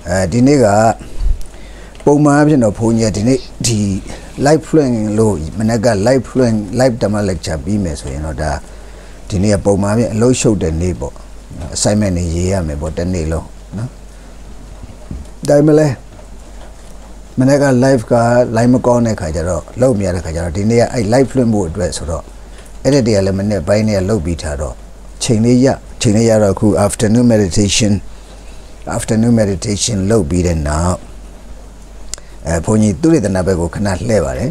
ဒီနေ့ကပုံမှန်အဖြစ်တော့ဘုန်းကြီးဒီနေ့ဒီ live fluent လို့မနေ့က live fluent live demo lecture ပြီးမယ်ဆိုရင်တော့ဒါဒီနေ့ကပုံမှန်အဖြစ်အလုပ်ရှုပ်တဲ့နေ့ပေါ့ assignment တွေရေးရမယ်ပေါ့တစ်နေ့လုံးနော်ဒါမှလည်းမနေ့က live က live မကောင်းတဲ့ခါကျတော့လုပ်မရတဲ့ခါကျတော့ဒီနေ့ကအဲ့ live fluent ဖို့အတွက်ဆိုတော့အဲ့ဒီတည်းကလည်းမနေ့ပိုင်းနေ့ကလုပ်ပြီးထားတော့ချိန်လေးရတော့အခု afternoon meditation လုပ်ပြီးတဲ့နောက်ဘုန်းကြီးသူရတနာဘက်ကိုခဏလှည့်ပါတယ်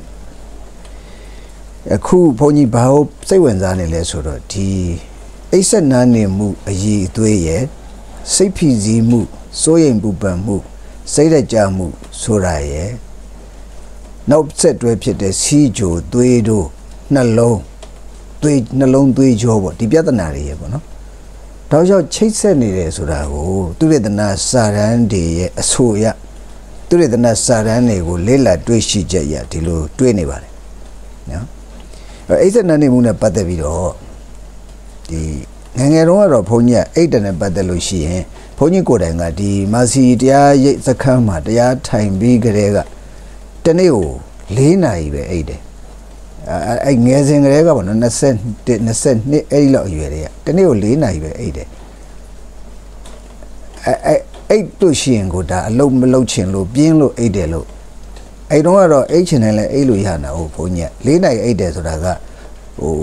အခုဘုန်းကြီးဘာလို့စိတ်ဝင်စားနေလဲဆိုတော့ဒီအိပ်စက်နာနေမှုအည်အသွေးရဲ့စိတ်ဖိစီးမှုစိုးရိမ်ပူပန်မှုစိတ်ရကြမှုဆိုတာရဲ့နောက်ဆက်တွဲဖြစ်တဲ့စီးကြိုသွေးတို့နှလုံးသွေးကြောပေါ့ဒီပြဿနာတွေရဲ့ပေါ့နော်တောက်လျှောက်ချိတ်ဆက်နေတယ်ဆိုတာကိုသူရတနာစာရန်တွေရဲ့အဆိုအရသူရတနာစာရန်တွေကိုလေ့လာတွေ့ရှိချက်ရဒီလိုတွေ့နေပါတယ်နော်အိပ်စက်နာနေမှုနဲ့ပတ်သက်ပြီးတော့ဒီငယ်ငယ်တုန်းကတော့ဘုန်းကြီးကအိတ်တနဲ့ပတ်သက်လို့ရှိရင်ဘုန်းကြီးကိုယ်တိုင်ကဒီမာစီတရားရိပ်စခန်းမှာတရားထိုင်ပြီးကြတဲ့ကတနေ့ကို4 နာရီပဲအိတ်တယ်အဲ့ငယ်စဉ်ကလေးကပေါ့နော်22အဲ့ဒီလောက်အရွယ်တွေကတနေ့ကို4 နာရီပဲအိတ်တယ်အိတ်လို့ရှိရင်ကိုဒါအလုံးမလုံးချင်လို့ပြင်းလို့အိတ်တယ်လို့အဲ့တုန်းကတော့အိတ်ချင်တယ်လဲအိတ်လို့ရတာဟုတ်ဘုန်းကြီးက4 နာရီအိတ်တယ်ဆိုတာကဟို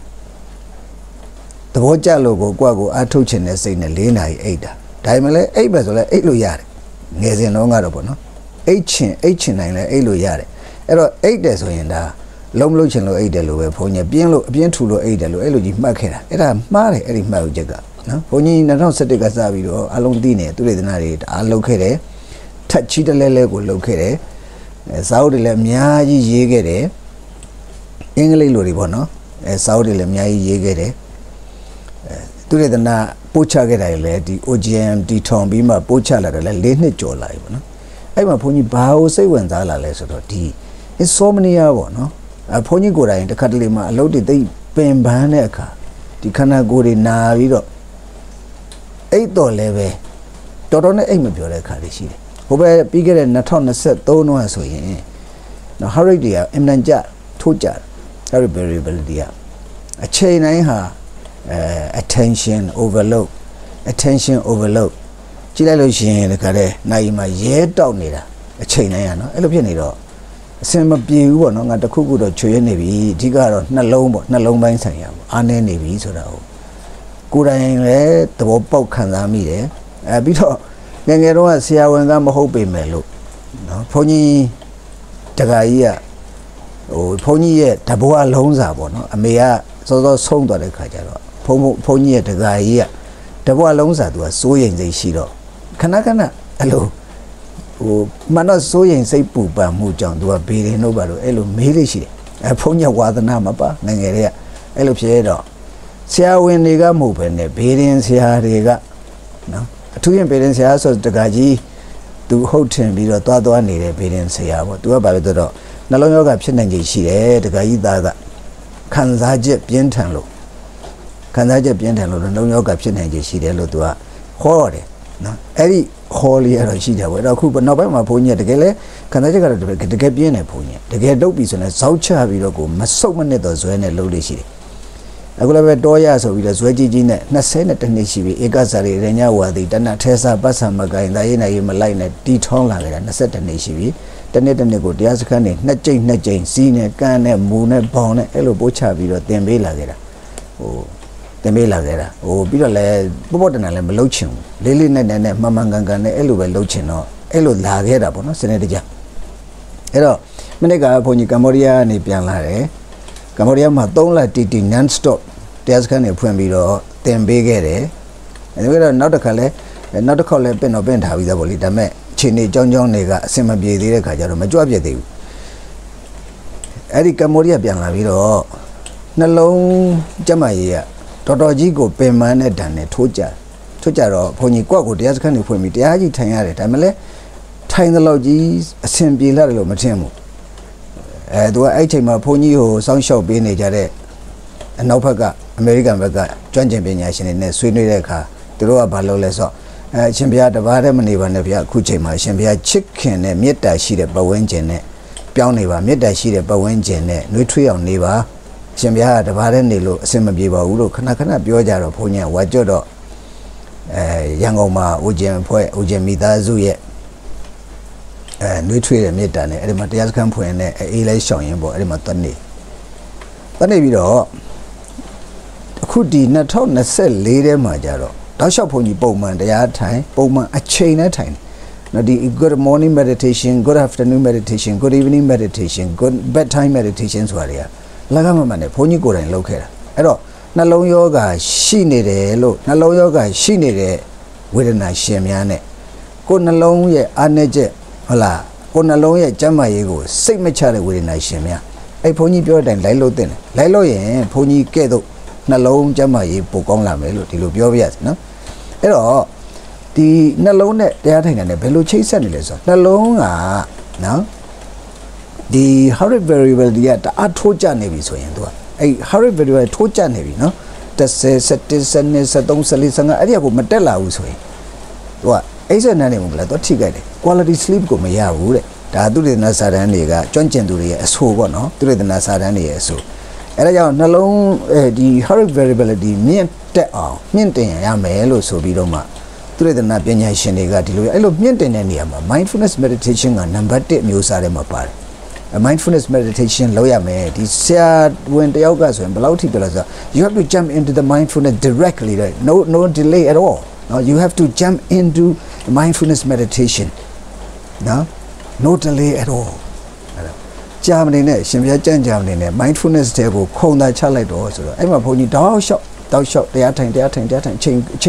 သဘောကျလို့ကိုကိုအားထုတ်ချင်တဲ့စိတ်နဲ့4 နာရီအိတ်တာဒါမှလည်းအိတ်ပဲဆိုလဲအိတ်လို့ရတယ်ငယ်စဉ်တုန်းကတော့ပေါ့နော်အိတ်ချင်နိုင်လဲအိတ်လို့ရတယ်အဲ့တော့အိတ်တယ်ဆိုရင်ဒါလုံးမလုံးချင်လို့အိတ်တယ်လို့ပဲဘုန်းကြီးပြင်းလို့အပြင်းထူလို့အိတ်တယ်လို့အဲ့လိုကြီးမှတ်ခဲ့တာအဲ့ဒါမှားတယ်အဲ့ဒီမှတ်ဥချက်ကနော်ဘုန်းကြီး2017ကစပြီးတော့အလုံးသိနေသူတွေသနာတွေအားလုပ်ခဲ့တယ်ထက်ချီတလဲကိုလုပ်ခဲ့တယ်စာအုပ်တွေလည်းအများကြီးရေးခဲ့တယ်အင်္ဂလိပ်လိုတွေပေါ့နော်စာအုပ်တွေလည်းအများကြီးရေးခဲ့တယ်သူတွေသနာပို့ချခဲ့တယ်လေဒီ OGM တီထောင်ပြီးမှပို့ချလာတယ်လေ4 နှစ်ကျော်လာပြီပေါ့နော်အဲ့မှာဘုန်းကြီးဘာကိုစိတ်ဝင်စားလာလဲဆိုတော့ဒီ insomnia ပေါ့နော်ဘုန်းကြီးကိုယ်တိုင်တစ်ခါတလေမှအလုပ်တွေသိပင်ပန်းတဲ့အခါဒီခန္ဓာကိုယ်တွေနာပြီးတော့အိတ်တော်လည်းပဲတော်တော်နဲ့အိတ်မပြောတဲ့အခါတွေရှိတယ်ဟိုဘက်ပြီးခဲ့တဲ့2023တုန်းကဆိုရင်နော် heart rate တွေကအင်မတန်ကျထိုးကျတယ် heart variability ကအချိန်တိုင်းဟာattention overload ကြည့်လိုက်လို့ရှိရင်တခါတည်းနိုင်မှာရဲတောက်နေတာအချိန်တိုင်းอ่ะเนาะအဲ့လိုဖြစ်နေတော့အစင်မပြေဘူးပေါ့နော်ငါတခုခုတော့ချွေရနေပြီအဓိကတော့နှလုံးပေါ့နှလုံးပိုင်းဆိုင်ရာပေါ့အားနေနေပြီဆိုတာကိုကိုယ်တိုင်လည်းသဘောပေါက်ခံစားမိတယ်ပြီးတော့ငယ်ငယ်တော့ဆရာဝန်ကမဟုတ်ပေမဲ့လို့နော်ဘုန်းကြီးတခါကြီးကဘုန်းကြီးရဲ့တဘွားလုံးစာပေါ့နော်အမေကစောစောဆုံးသွားတဲ့ခါကျတော့ဘုန်းကြီးရဲ့တခါကြီးကတဘွားလုံးစာသူကစိုးရိမ်စိတ်ရှိတော့ခဏအဲ့လိုမနောစိုးရင်စိတ်ပူပန်မှုကြောင့်သူကဘေးရင်တို့ပါလို့အဲ့လိုမေးလေးရှိတယ်ဘုန်းကြီးဝါသနာမပါငငယ်တွေကအဲ့လိုဖြစ်တော့ဆရာဝန်တွေကမဟုတ်ပဲနဲ့ဘေးရင်ဆရာတွေကနော်အထူးရင်ဘေးရင်ဆရာဆိုတကကြီးသူဟုတ်ထင်ပြီးတော့သွားနေတဲ့ဘေးရင်ဆရာပေါ့သူကဘာလဲဆိုတော့နှလုံးရောဂါဖြစ်နိုင်ခြေရှိတယ်တကကြီးသားကခံစားချက်ပြင်းထန်လို့နှလုံးရောဂါဖြစ်နိုင်ခြေရှိတယ်လို့သူကဟောတယ်နော်အဲ့ဒီခေါ်လေးရတော့ရှိတယ်ပေါ့အဲ့တော့အခုနောက်ပိုင်းမှာဘုန်းကြီးတကယ်လဲခံစားချက်ကတော့တကယ်ပြင်းတယ်ဘုန်းကြီးတကယ်တုတ်ပြီဆိုရင်ဇောက်ချပြီးတော့ကိုမဆုတ်မနစ်တော့ဇွဲနဲ့လှုပ်လေးရှိတယ်အခုလည်းပဲတောရဆိုပြီးတော့ဇွဲကြီးနဲ့20နှစ်ရှိပြီဧကဇာရီရညဝါဒီတဏထဲစာပတ်ဆံမကိုင်ဒါရေးနိုင်ရေးမလိုက်နဲ့တီထောင်းလာကြတာ22နှစ်ရှိပြီတနေ့ကိုတရားစခန်းနေ2 ကြိမ်စီးနဲ့ကန်းနဲ့မူနဲ့ဘောင်နဲ့အဲ့လိုပို့ချပြီးတော့တင်ပေးလာကြတာပြီးတော့လည်းပေါ့တန်လည်းမလှုပ်ချင်ဘူးလေးနဲ့မှန်ကန်နဲ့အဲ့လိုပဲလှုပ်ချင်တော့အဲ့လိုလာခဲ့တာပေါ့နော်စနေတကြအဲ့တော့မနေ့ကဘုန်းကြီးကမ္ဘောဒီးယားကနေပြန်လာတယ်ကမ္ဘောဒီးယားမှာ3 လတီ non stop တရားစခန်းတွေဖွင့်ပြီးတော့တင်ပေးခဲ့တယ်အဲ့ဒါနောက်တစ်ခါလဲပင့်ထားပြီးသားပေါ့လေဒါပေမဲ့ခြေနေကြောင်းတွေကအဆင်မပြေသေးတဲ့ခါကျတော့မကြွပြည့်သေးဘူးအဲ့ဒီကမ္ဘောဒီးယားပြန်လာပြီးတော့နှလုံးကျမကြီးကတော်တော်ကြီးကိုပင်ပန်းတဲ့ဓာတ်နဲ့ထိုးကြတော့ဘုန်းကြီးကိုတရားစခန်းတွေဖွင့်ပြီးတရားကြီးထိုင်ရတယ်ဒါပေမဲ့လည်းထိုင်တဲ့လောက်ကြီးအဆင်ပြေလာတယ်လို့မထင်ဘူးသူကအဲ့ချိန်မှာဘုန်းကြီးကိုစောင့်ရှောက်ပေးနေကြတဲ့အနောက်ဘက်ကအမေရိကန်ဘက်ကကျွမ်းကျင်ပညာရှင်တွေနဲ့ဆွေးနွေးတဲ့အခါသူတို့ကဘာလုပ်လဲဆိုတော့ရှင်ဘုရားတပါးတည်းမနေပါနဲ့ဗျာအခုချိန်မှာရှင်ဘုရားချစ်ခင်နဲ့မေတ္တာရှိတဲ့ပတ်ဝန်းကျင်နဲ့ပြောင်းနေပါမေတ္တာရှိတဲ့ပတ်ဝန်းကျင်နဲ့နှွေးထွေးအောင်နေပါရှင်ဘုရားတပါးတည်းနေလို့အဆင်မပြေပါဘူးလို့ခဏခဏပြောကြတော့ဘုန်းကြီးကဝါကြွတော့ရန်ကုန်မှာဦးကျင်ဖွဲ့ဦးကျင်မိသားစုရဲ့နှွေးထွေးတဲ့မေတ္တာနဲ့အဲ့ဒီမှာတရားစခန်းဖွင့်နဲ့အေးလိုက်ရှောင်ရင်ပေါ့အဲ့ဒီမှာတွနေပြီးတော့အခုဒီ2024ထဲမှာကြတော့တောက်လျှောက်ဘုန်းကြီးပုံမှန်တရားထိုင်ပုံမှန်အချိန်နဲ့ထိုင်နော်ဒီ good morning meditation good afternoon meditation good evening meditation good bedtime meditation ဆိုတာတွေကလကမမှန်နဲ့ဘုန်းကြီးကိုယ်တိုင်လုပ်ခဲ့တာအဲ့တော့နှလုံးယောဂရှိနေတယ်လို့နှလုံးယောဂရှိနေတဲ့ဝေဒနာရှင်များနဲ့ကိုယ်နှလုံးရဲ့အားနည်းချက်ဟုတ်လားကိုယ်နှလုံးရဲ့ကျန်းမာရေးကိုစိတ်မချတဲ့ဝေဒနာရှင်များအဲ့ဘုန်းကြီးပြောတဲ့အတိုင်းလိုက်လို့တင်တယ်လိုက်လို့ရင်ဘုန်းကြီးကဲ့သို့နှလုံးကျန်းမာရေးပိုကောင်းလာမယ်လို့ဒီလိုပြောပြရစီနော်အဲ့တော့ဒီနှလုံးနဲ့တရားထိုင်တာနဲ့ဘယ်လိုချိတ်ဆက်နေလဲဆိုတော့နှလုံးကနော်ဒီ heart variability ကတအားထိုးကျနေပြီဆိုရင်သူကအဲ့ heart variability ထိုးကျနေပြီနော်10 17 13 14 15အဲ့ဒီကိုမတက်လာဘူးဆိုရင်သူကအဲ့စက်နဲ့နေမလားသူထိခိုက်တယ် quality sleep ကိုမရဘူးတဲ့ဒါသူတွေနာစာတန်းတွေကကျွမ်းကျင်သူတွေရဲ့အဆိုးပေါ့နော်သူတွေနာစာတန်းတွေရဲ့အဆိုးအဲ့ဒါကြောင့်နှလုံးဒီ heart variability မြင့်တက်အောင်မြင့်တင်ရမယ်လို့ဆိုပြီးတော့မှသူတွေနာပညာရှင်တွေကဒီလိုအဲ့လိုမြင့်တင်တဲ့နေရာမှာ mindfulness meditation ကနံပါတ်1မျိုးစားထဲမှာပါတယ် mindfulness meditation လုပ်ရမယ်ဒီဆရာဝန်တယောက်ကဆိုရင်ဘယ်လောက်ထိပြောလဲဆိုတော့ you have to jump into the mindfulness directly right? no delay at all no you have to jump into the mindfulness meditation no delay at all ကြာမနေနဲ့ရှင်ပြကြံ့ကြာမနေနဲ့ mindfulness တွေကိုခုံတာချလိုက်တော့ဆိုတော့အဲ့မှာဘုန်းကြီးတောက်လျှောက်တရားထိုင်အ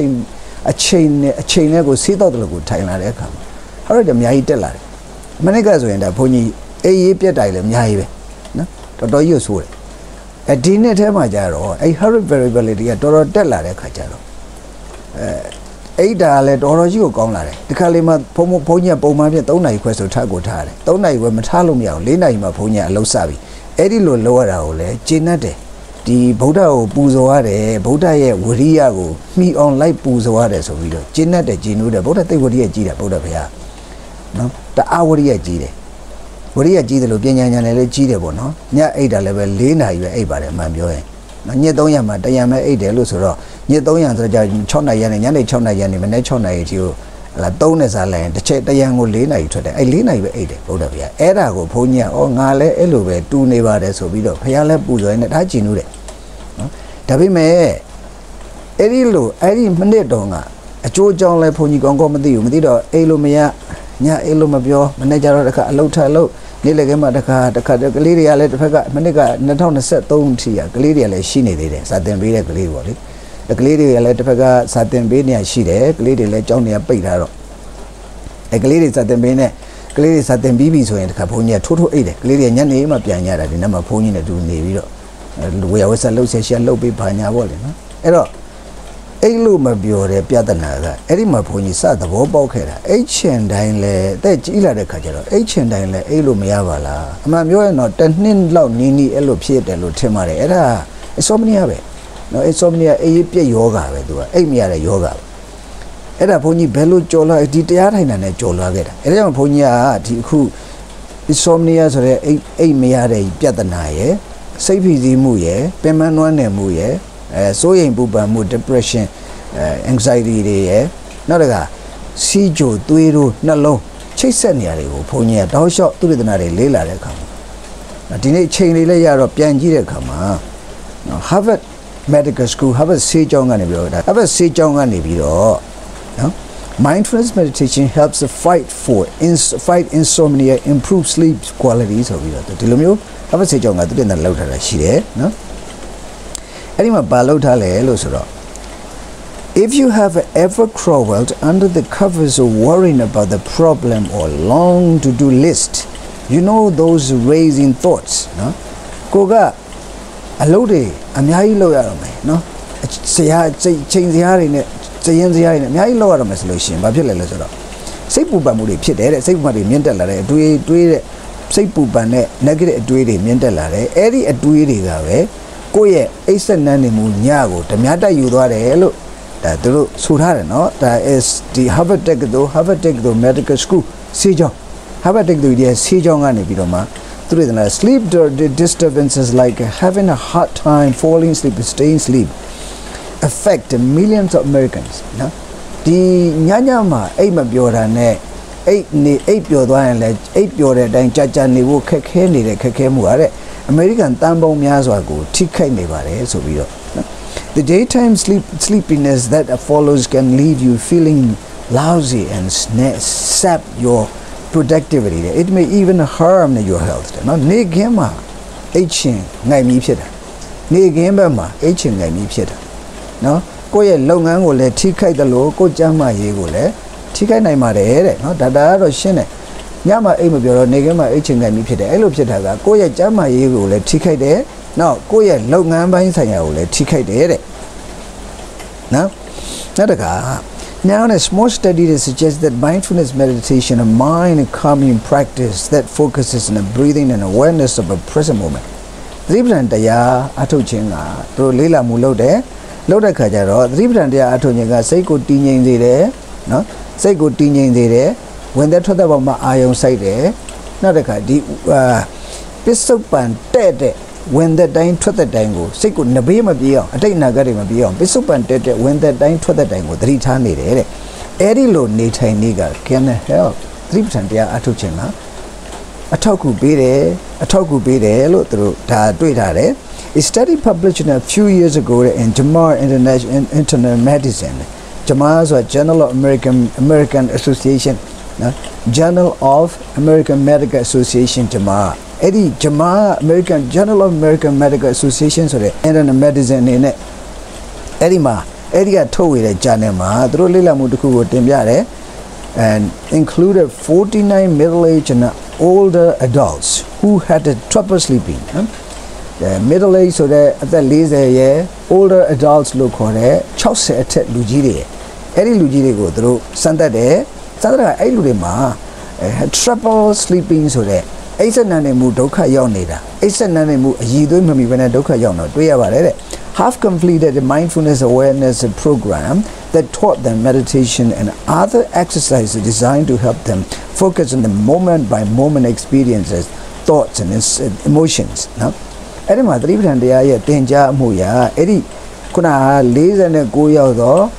ချိန်နဲ့ကိုစီးတော့တယ်လို့ကိုထိုင်လာတဲ့အခါမှာဟောရတဲ့အများကြီးတက်လာတယ်မနေ့ကဆိုရင်ဒါဘုန်းကြီးအေးရေးပြက်တိုင်လည်းအများကြီးပဲနော်တော်တော်ကြီးဆိုးတယ်ဒီနေ့ထဲမှာကြတော့အဲ့ heart variability ကတော်တော်တက်လာတဲ့အခါကျတော့အဲ့ဒါလည်းတော်တော်ကြီးကိုကောင်းလာတယ်ဒီခါလေးမှာဘုန်းကြီးကပုံမှန်ပြ3နာရီခွဲဆိုထားကိုထားတယ်3နာရီခွဲမထားလို့မရအောင်4နာရီမှဘုန်းကြီးကအလုပ်စပြီအဲ့ဒီလိုလုပ်ရတာကိုလည်းကျင့်တတ်တယ်ဒီဗုဒ္ဓကိုပူဇော်ရတယ်ဗုဒ္ဓရဲ့ဝရိယကိုမှီအောင်လိုက်ပူဇော်ရတယ်ဆိုပြီးတော့ကျင့်တတ်တယ်ကျင့်လို့တယ်ဗုဒ္ဓသိဝရိယကြီးတယ်ဗုဒ္ဓဘုရားနော်တအားဝရိယကြီးတယ်ဝရိယကြီးတယ်လို့ပညာဉာဏ်လည်းကြီးတယ်ပေါ့နော်ညအိတ်တာလည်းပဲ4နာရီပဲအိတ်ပါတယ်အမှန်ပြောရင်ည300မှာတရံပဲအိတ်တယ်လို့ဆိုတော့ည300ဆိုတော့6နာရီနဲ့ညနေ6နာရီနဲ့မနေ့6နာရီကြီးကိုလာ3နဲ့စားလိုက်ရင်တစ်ချက်တရံကို4နာရီထွက်တယ်အဲ့4နာရီပဲအိတ်တယ်ဗုဒ္ဓဘုရားအဲ့ဒါကိုဘုန်းကြီးကငါလည်းအဲ့လိုပဲတူနေပါတယ်ဆိုပြီးတော့ဘုရားလည်းပူဇော်နေဒါကျင်လို့တယ်နော်ဒါပေမဲ့အဲ့ဒီမနစ်တုန်းကအကျိုးအကြောင်းလဲဘုန်းကြီးကောင်းကောင်းမသိဘူးမသိတော့အိတ်လို့မရညအိတ်လို့မပြောမနေ့ကျတော့တခါအလုပ်ထအလုပ်နေ့လည်းကမှတခါကလေးတွေကလည်းတစ်ဖက်ကမနစ်က2023ထိကလေးတွေကလည်းရှိနေသေးတယ်စာတင်ပေးတဲ့ကလေးတွေပေါ့လေကလေးတွေကလည်းတစ်ဖက်ကစာတင်ပေးနေရရှိတယ်ကလေးတွေလည်းကြောင်းနေရပိတ်ထားတော့ကလေးတွေစာတင်ပေးနေကလေးတွေစာတင်ပြီးပြီဆိုရင်တခါဘုန်းကြီးကထိုးအိတ်တယ်ကလေးတွေညနေမှပြန်ကြတာဒီနေ့မှဘုန်းကြီးနဲ့တူနေပြီးတော့ဝေယဝဆက်လှုပ်ဆက်လှုပ်ပေးပါညာပေါ့လေနော်အဲ့တော့အဲ့လိုမပြောတဲ့ပြဿနာကအဲ့ဒီမှာဘုန်းကြီးစသဘောပေါက်ခဲ့တာအဲ့ချင်တိုင်းလဲတဲ့ကြီးလာတဲ့ခါကျတော့အဲ့ချင်တိုင်းလဲအဲ့လိုမရပါလားအမှန်ပြောရင်တော့တစ်နှစ်လောက်နီးအဲ့လိုဖြစ်တယ်လို့ထင်ပါတယ်အဲ့ဒါအစောမနီးပဲနော်အစောမနီးအေးပြက်ယောဂါပဲသူကအိတ်မရတဲ့ယောဂါပဲအဲ့ဒါဘုန်းကြီးဘယ်လိုကြော်လာဒီတရားထိုင်တာနဲ့ကြော်လာခဲ့တာအဲ့ဒါကြောင့်ဘုန်းကြီးကဒီအခုအစောမနီးဆိုတဲ့အိတ်မရတဲ့ပြဿနာရဲ့စိတ်ဖိစီးမှုရဲ့ပင်ပန်းနွမ်းနယ်မှုရဲ့စိုးရိမ်ပူပန်မှု depression anxiety တွေရဲ့နောက်တကစီးကြိုသွေးတို့နှလုံးချိတ်ဆက်နေရတယ်ကိုဘုန်းကြီးကတောက်လျှောက်သူရဒနာတွေလေးလာတဲ့အခါမှာဒီနေ့ချိန်လေးလည်းရတော့ပြန်ကြည့်တဲ့အခါမှာ Harvard Medical School Harvard ဆေးကျောင်းကနေပြီးတော့ Harvard ဆေးကျောင်းကနေပြီးတော့နော် mindfulness meditation helps fight insomnia improve sleep quality ဆိုပြီးတော့ဒီလိုမျိုး Harvard ဆေးကျောင်းကသူတင်တဲ့လောက်ထားတာရှိတယ်နော်အဲ့ဒီမှာဘာလောက်ထားလဲလို့ဆိုတော့ if you have ever crawled under the covers of worrying about the problem or long to-do list you know those racing thoughts နော်ကိုကအလုပ်တွေအများကြီးလုပ်ရတော့မယ်နော်ဆရာချိန်စရာတွေနဲ့စရင်စရာတွေနဲ့အများကြီးလုပ်ရတော့မယ်ဆိုလို့ရှိရင်ဘာဖြစ်လဲလဲဆိုတော့စိတ်ပူပန်မှုတွေဖြစ်တယ်တဲ့စိတ်ပူပန်တွေမြင့်တက်လာတဲ့အတွေးတဲ့စိတ်ပူပန်တဲ့ negative အတွေးတွေမြင့်တက်လာတယ်အဲ့ဒီအတွေးတွေကပဲကိုယ့်ရဲ့အိတ်ဆက်နန်းနေမှုညကိုဓမြတက်ယူသွားတယ်လို့ that the Surare, no, that is the Harvard Medical School, Sejong. Harvard Sejong and Vidoma. Through the sleep disturbances like having a hard time falling asleep, staying asleep, affect millions of Americans. No? The Nyanyama, 8 Mabiora, 8 Piodan, 8 Pioda, and Jajani will Kakeni, Kakemuare, American Tambo Miazwago, Tika Nevare, so we the daytime sleepiness that follows can leave you feeling lousy and sap your productivity. It may even harm your health. No, negema, aging, ngai pita. Negema ma, aging ngai pita. No, go ye longan will let tika the low, go jama ye will let tika nai mare, no, dada or shene. Yama emabio, negema, aging ngai pita, elopita, go ye jama ye will let tika de. No, go ye longan by Saya will let tika de. No, not a car. Now, a small study that suggests that mindfulness meditation, a mind calming practice that focuses on the breathing and awareness of a present moment. Dribrandaya atochinga, through Lila Mulode, Loda Kajaro, Dribrandaya atochinga, say good teaching there, no? Say good teaching there, when that other one iron side there, not a kadi, Pisopan, Tete. When that dying to the dango, say good Nabima beyond, I take Nagarima beyond, Bisupan Tete, when that dying to the dango, 3 tani, Eri lo nita nigger can help. 3% atuchena. A toku bide, lo through ta duitare. A study published a few years ago in Jamar International Medicine. Jamar's a Journal of American Association, Journal of American Medical Association, Jamar. Eddie Jamar American Journal of American Medical Association, so the Internal Medicine in it. Edima, Eddie told it Janema, Drolila Muduku Timbiare, and included 49 middle-aged and older adults who had trouble sleeping. The middle-aged, so the laser, older adults look for it, Chause at Lugiri. Eddie Lugiri go through Sunday, Sandra Ailudema, had trouble sleeping, so that. Aisa nane mu doka yawneda. Aisa nane mu yido mami wena doka yawno. Half completed a mindfulness awareness program that taught them meditation and other exercises designed to help them focus on the moment by moment experiences, thoughts and emotions. No? Eri ma Dribrandaya ye tenja muya. Eri kuna laser ne go yawdo.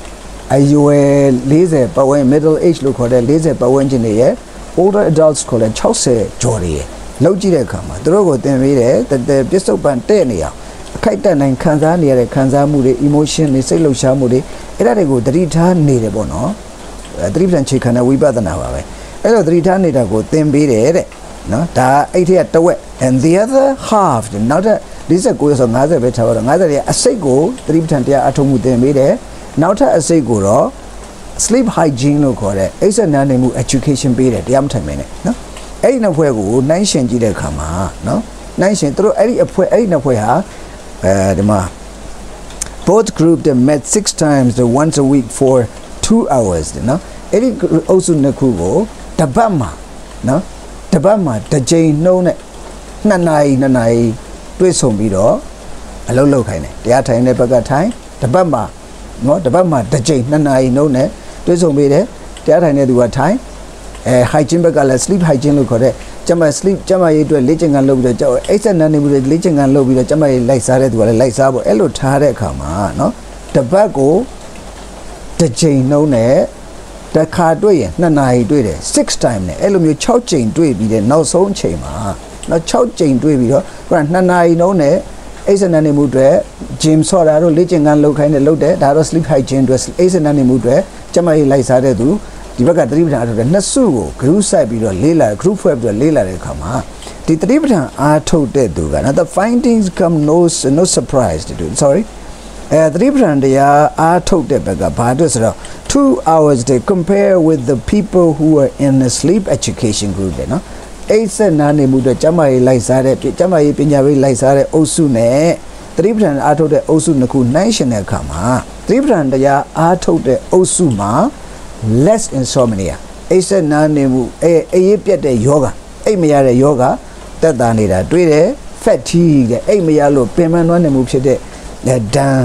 Ayue laser pawen middle age lo kore laser pawen jine older adults call it Chause Jory. Logi Kama, Drogo then read that the Bisopan Tenia, Kaitan and Kanzania, Kanzamuri, emotion, the Selo Shamuri, Erego, the return needed bono, a driven chicken, we better now. Hello, the return need a good thing be there. No, ta 80 at the way. And the other half, another, this is a goes on other better or another, a sego, 3 atomu then be there. Now ta a sego. Sleep hygiene no kore. It's a nanimu education period. Yam time minute. No. Ain't no way go. Nation jide kama. No. Nation through ain't no way ha. The ma. Both groups met 6 times once a week for 2 hours. No. Any also nakugo. Tabama. No. Tabama. The Jane no ne. Nanai. Twist bido. A low kind. The other time never got time. Tabama. No. Tabama. The Jane nanai no ne. There's only there. The other time, time. Hygiene bagala sleep hygiene look correct. Jama sleep, Jama to a legend and look the Ace and Nani with legend and low with the Jama like Saret, well, like Sabo, Elo Tare Kama, no? Tobacco, the chain no ne, the car doye, Nanai do it 6 times. Elum chow chain do it be the no soul chamber. Not chow chain do it be the Grant Nanai no ne. Ace and Nani Mudre, James Soraro, legend and low kind of low there, that sleep hygiene to Ace and Nani Mudre. Jamai like Saredu, the Bagadriban out of the Nasugo, Cruisa be the Lila, group web the Lila Kama. The Tributan are told dead do the findings come no surprise to do. Sorry. The Tributan they are told dead Baga 2 hours they compare with the people who are in the sleep education group, you know. Ace and Nani Muda Jamai like Sare, Jamai Pinjavi like Sare Osune. Tributan are told the Osunaku National Kama. Tributan they are told the Osuma less insomnia. Ace and Nani a yoga. A Mayara yoga that Danida. Do fatigue. A Mayalo payment one move the down.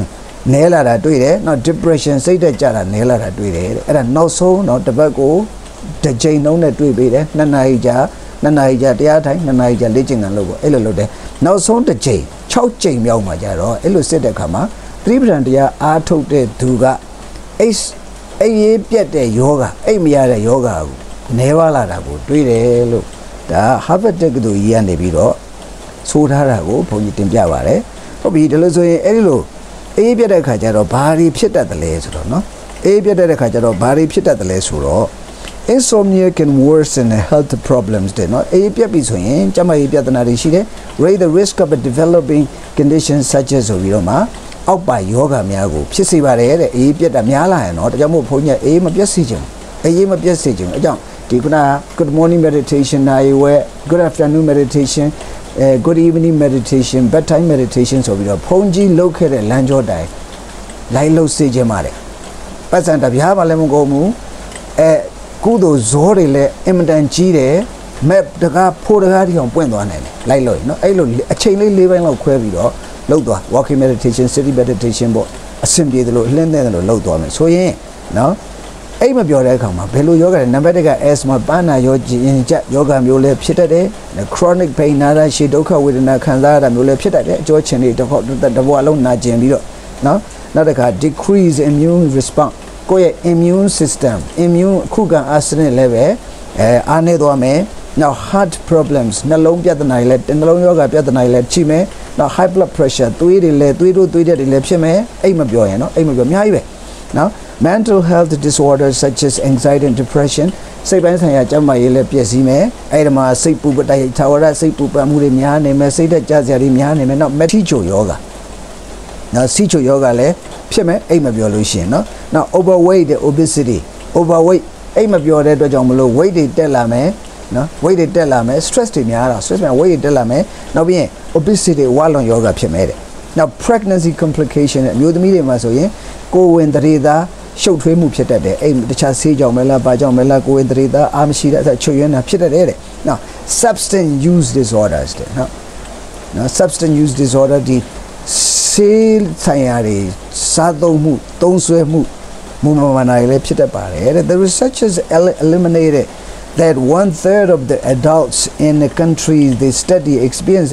နဲလာတာတွေ့တယ်နော် depression စိတ်တက်ကြတာနဲလာတာတွေ့တယ်အဲ့ဒါနောက်ဆုံးတော့တစ်ပတ်ကိုတစ်ချိန်လုံးနဲ့တွေ့ပေးတယ်2 နာရီကြာတရားထိုင်2 နာရီကြာလေ့ကျင့်ခန်းလုပ်ပေါ့အဲ့လိုလုပ်တယ်နောက်ဆုံးတစ်ချိန်6ချိန်မြောက်မှာကြတော့အဲ့လိုစစ်တဲ့အခါမှာသတိပဋ္ဌာန်တရားအားထုတ်တဲ့သူကအိရေးပြတ်တဲ့ယောဂအိမရတဲ့ယောဂကိုနဲပါလာတာကိုတွေ့တယ်လို့ဒါ Harvard တက္ကသိုလ်ကြီးကနေပြီးတော့ဆိုထားတာကိုဘုန်းကြီးတင်ပြပါတယ်ဟုတ်ပြီဒါလို့ဆိုရင်အဲ့ဒီလိုအေးပြတ်တဲ့ခါကျတော့ဘာတွေဖြစ်တတ်တယ်လဲဆိုတော့နော်အေးပြတ်တဲ့ခါကျတော့ဘာတွေဖြစ်တတ်တယ်လဲဆိုတော့ insomnia can worsen health problems တဲ့နော်အေးပြတ်ပြီဆိုရင်ကျန်းမာရေးပြဿနာတွေရှိတယ် raise the risk of developing conditions such as ဆိုပြီးတော့မှအောက်ပါယောဂများကိုဖြစ်စေပါတယ်တဲ့အေးပြတ်တာများလာရင်တော့ဒါကြောင့်မို့ဘုန်းကြီးအေးမပြတ်စေချင်အေးမပြတ်စေချင်အကြောင်းဒီခုန good morning meditation နိုင်ဝဲ good afternoon meditation good evening meditation bedtime meditation ဆိုပြီးတော့ဘုန်းကြီးလုပ်ခဲ့တဲ့လမ်းကြောတိုင်းလိုက်လို့စေခြင်းပါတယ်ပတ်စံတပြားမှလည်းမကုန်ဘူးကုသိုလ်ဇောတွေလည်းအင်မတန်ကြီးတယ်map တကားဖိုးတကားတိအောင်ပွင့်သွားနိုင်တယ်လိုက်လို့เนาะအဲ့လိုအချိန်လေး၄ပိုင်းလောက်ခွဲပြီးတော့လုပ်သွား walking meditation sitting meditation ပေါ့အဆင်ပြေတယ်လို့လှင်းတဲ့တယ်လို့လုပ်သွားမယ်ဆိုရင်เนาะအိမ်မပြောတဲ့အခါမှာဘယ်လိုယောဂလဲနံပါတ်1က asthma ပန်းနာရောရင်ကျယောဂမျိုးလည်းဖြစ်တတ်တယ် chronic pain နာတာရှည်ဒုက္ခဝေဒနာခံစားရတာမျိုးလည်းဖြစ်တတ်တယ်အကျော်ချင်တွေတစ်ဘဝလုံးနာကျင်ပြီးတော့เนาะနောက်တစ်ခါ decrease immune response ကိုယ့်ရဲ့ immune system immune ခုခံအားစနစ်လည်းပဲအားနေသွားမယ်နောက် heart problems နှလုံးပြဿနာတွေလည်းနှလုံးယောဂပြဿနာတွေလည်းရှိမယ်နောက် high blood pressure သွေးတွေလည်းသွေးတက်တွေလည်းဖြစ်မယ်အိမ်မပြောရင်เนาะအိမ်မပြောအများကြီးပဲเนาะmental health disorders such as anxiety and depression စိတ်ပိုင်းဆိုင်ရာကျန်းမာရေးလည်းပျက်စီးမယ်အဲ့ဒီမှာစိတ်ပူပတိုက်ထာဝရစိတ်ပူပမှုတွေများနေမယ်စိတ်တက်ကြစရာတွေများနေမယ်နောက် meticho yoga နောက် sicho yoga လည်းဖြစ်မယ်အိမ်မပြောလို့ရှိရင်เนาะနောက် overweight obesity overweight အိမ်မပြောတဲ့အတွက်ကြောင့်မလို့ weight တွေတက်လာမယ်เนาะ weight တွေတက်လာမယ် stress တွေများတာ stress များ weight တွေတက်လာမယ်နောက်ပြီးရင် obesity ဝါလွန် yoga ဖြစ်မယ်တဲ့နောက် pregnancy complication အမျိုးသမီးတွေမှာဆိုရင်ကိုယ်ဝင်တရေသားရှုပ်ထွေးမှုဖြစ်တတ်တယ်အဲ့တခြားဆေးကြောင့်မလားဘာကြောင့်မလားကိုယ်ဝင်တရေသားအားမရှိတဲ့ချွတ်ယွင်းတာဖြစ်တတ်တယ်တဲ့နော် substance use disorders တဲ့နော် substance use disorder ဒီဆေးဆိုင်ရာတွေစားသုံးမှုသုံးစွဲမှုမူမမှန်တာတွေလည်းဖြစ်တတ်ပါတယ်တဲ့ the researchers eliminated that 1/3 of the adults in the country they study experience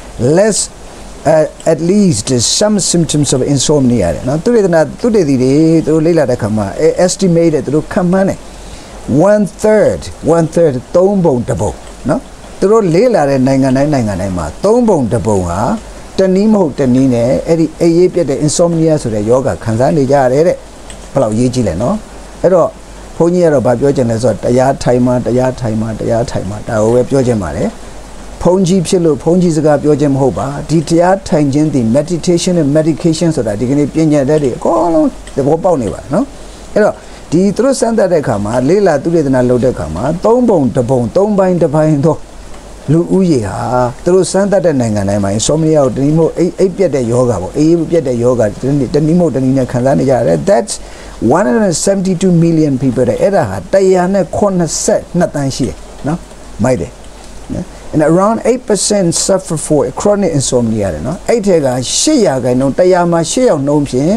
at least some symptoms of insomnia နော်သူတွေဒီတွေသူတို့လေ့လာတဲ့ခါမှာ estimated သူတို့ခန့်မှန်းတယ် 1/3 3 ပုံတစ်ပုံနော်သူတို့လေ့လာတဲ့နိုင်ငံတိုင်းမှာ3 ပုံတစ်ပုံဟာတနည်းမဟုတ်တနည်းနဲ့အဲ့ဒီအေးရေးပြတ်တဲ့ insomnia ဆိုတဲ့ယောဂခံစားနေကြရတယ်တဲ့ဘယ်လောက်ရေးကြည့်လဲနော်အဲ့တော့ဘုန်းကြီးကတော့ဗာပြောချင်လဲဆိုတော့တရားထိုင်မှဒါကိုပဲပြောချင်ပါတယ်ဘုန်းကြီးဖြစ်လို့ဘုန်းကြီးစကားပြောခြင်းမဟုတ်ပါဒီတရားထိုင်ခြင်းဒီ meditation နဲ့ medication ဆိုတာဒီကနေ့ပညာတတ်တွေအကုန်လုံးသဘောပေါက်နေပါနော်အဲ့တော့ဒီသူတို့စမ်းသပ်တဲ့အခါမှာလေးလာသူတေသနာလုပ်တဲ့အခါမှာ3 ပုံတစ်ပုံ3ပိုင်းတစ်ပိုင်းတော့လူဦးရေဟာသူတို့စမ်းသပ်တဲ့နိုင်ငံတိုင်းမှာ insomnia ကိုတနည်းမို့အိပ်ပြတ်တဲ့ယောဂပေါ့အေးပြတ်တဲ့ယောဂတနည်းမို့တနည်းနဲ့ခံစားနေကြရတယ် that's 172 million people အဲ့ဒါဟာ182 တန်းရှိတယ်နော်မိုက်တယ်and around 8% suffer for chronic insomnia တဲ့နော်အဲ့ထဲက8%နှုန်း100မှာ8ယောက်နှုန်းဖြင့်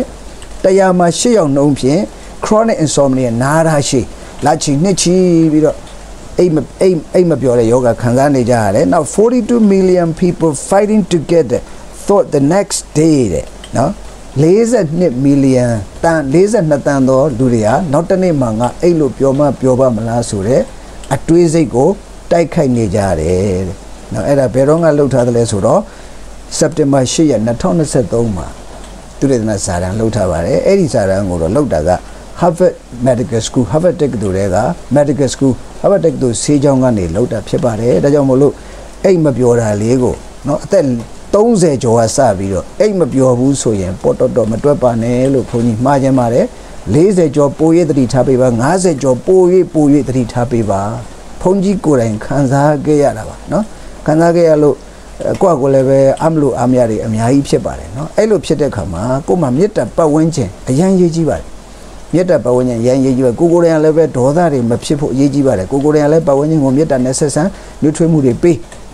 chronic insomnia နားတာရှိလာချီနှစ်ချီပြီးတော့အိမ်မပြောတဲ့ယောဂခံစားနေကြရတယ်နောက်42 million people fighting to get thought the next day တဲ့နော်42 million တန်42တန်သောလူတွေဟာနောက်တစ်နေ့မှငါအိတ်လို့ပြောပါမလားဆိုတဲ့အတွေးစိတ်ကိုတိုက်ခိုက်နေကြတယ်တဲ့နော်အဲ့ဒါဘယ်တော့မှလှုပ်ထားတယ်လဲဆိုတော့စက်တင်ဘာ8ရက်2023မှာသူတေသနာစာတမ်းလှုပ်ထားပါတယ်အဲ့ဒီစာတမ်းကိုတော့လှုပ်တာက Harvard Medical School Harvard တက္ကသိုလ်တွေက Medical School Harvard တက္ကသိုလ်ဆေးကျောင်းကနေလှုပ်တာဖြစ်ပါတယ်ဒါကြောင့်မို့လို့အိမ်မပြောတာလေးကိုနော်အသက်30ကျော်ကစပြီးတော့အိမ်မပြောဘူးဆိုရင်ပေါ်တော်မတွက်ပါနဲ့လို့ခွန်ကြီးမှားခြင်းပါတယ်40ကျော်ပို၍သတိထားပေးပါ50ကျော်ပို၍သတိထားပေးပါဘုန်းကြီးကိုယ်တိုင်ခံစားခဲ့ရတာပါเนาะခံစားခဲ့ရလို့ကိုယ့်လည်းပဲအမလို့အမရတွေအများကြီးဖြစ်ပါတယ်เนาะအဲ့လိုဖြစ်တဲ့ခါမှာကိုယ်မှာမေတ္တာပတ်ဝန်းကျင်အရန်ရေးကြီးပါတယ်မေတ္တာပတ်ဝန်းကျင်အရန်ရေးကြီးပါကိုယ်တိုင်လည်းပဲဒေါသတွေမဖြစ်ဖို့ရေးကြီးပါတယ်ကိုယ်တိုင်လည်းပတ်ဝန်းကျင်ကိုမေတ္တာနဲ့ဆက်ဆံနှွေးထွေးမှုတွေပေး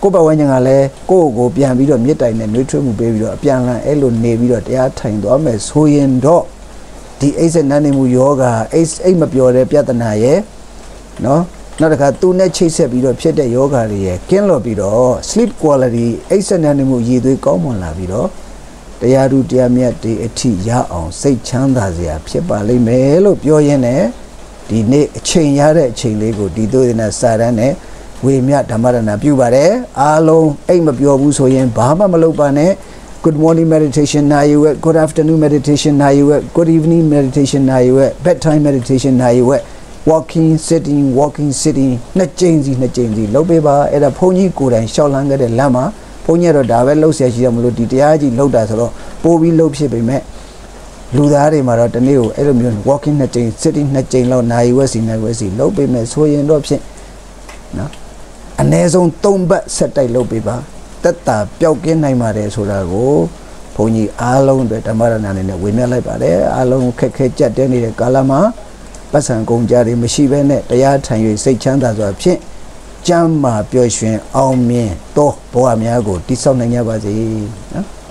ကိုယ့်ဘဝညံကလည်းကိုယ့်ကိုပြန်ပြီးတော့မြစ်တိုင်နဲ့နှွေးထွေးမှုပေးပြီးတော့အပြန်လန်အဲ့လိုနေပြီးတော့တရားထိုင်သွားမယ်ဆိုရင်တော့ဒီအိတ်ဆက်နန်းနေမှုယောဂအိတ်မပြောတဲ့ပြဿနာရဲ့နော်နောက်တစ်ခါသူနဲ့ချိတ်ဆက်ပြီးတော့ဖြစ်တဲ့ယောဂတွေရဲ့ကင်းလွတ်ပြီးတော့ sleep quality အိတ်ဆက်နန်းနေမှုရည်သွေးကောင်းမွန်လာပြီးတော့တရားသူတရားမြတ်တွေအထိရအောင်စိတ်ချမ်းသာစရာဖြစ်ပါလိမ့်မယ်လို့ပြောရင်းနဲ့ဒီနေ့အချိန်ရတဲ့အချိန်လေးကိုဒီသို့တဲ့စာတန်းနဲ့ဝေမြဓမ္မရဏပြုပါတယ်အားလုံးအိတ်မပြောဘူးဆိုရင်ဘာမှမလုပ်ပါနဲ့ good morning meditation နိုင်ရွယ် good afternoon meditation နိုင်ရွယ် good evening meditation နိုင်ရွယ် bedtime meditation နိုင်ရွယ် walking sitting နှစ်ကြိမ်စီလုပ်ပေးပါအဲ့ဒါဘုန်းကြီးကိုယ်တိုင်ရှောက်လန်းခဲ့တဲ့လမ်းမှာဘုန်းကြီးကတော့ဒါပဲလှုပ်ရှားရှိရမလို့ဒီတရားကြီးလှုပ်တာဆိုတော့ပို့ပြီးလှုပ်ဖြစ်ပေမဲ့လူသားတွေမှာတော့တနေ့ကိုအဲ့လိုမျိုး walking နှစ်ကြိမ် sitting နှစ်ကြိမ်လောက်နိုင်ရွယ်စီလှုပ်ပေးမယ်ဆိုရင်တော့ဖြင့်နော်အနည်းဆုံး3ပတ်ဆက်တိုက်လုပ်ပေးပါတက်တာပျောက်ကင်းနိုင်ပါတယ်ဆိုတာကိုဘုန်းကြီးအားလုံးအတွက်ဓမ္မရဏအနေနဲ့ဝေမျှလိုက်ပါတယ်အားလုံးခက်ခဲကြက်တဲနေတဲ့ကာလမှာပတ်စံကုန်ကြတွေမရှိဘဲနဲ့တရားထိုင်၍စိတ်ချမ်းသာစွာဖြင့်ကျမ်းမာပျော်ရွှင်အောင်မြင်သောဘဝများကိုတည်ဆောက်နိုင်ကြပါစေနော်